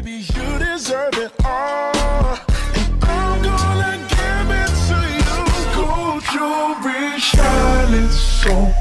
baby, you deserve it all. And I'm gonna give it to you. Gold jewelry shining so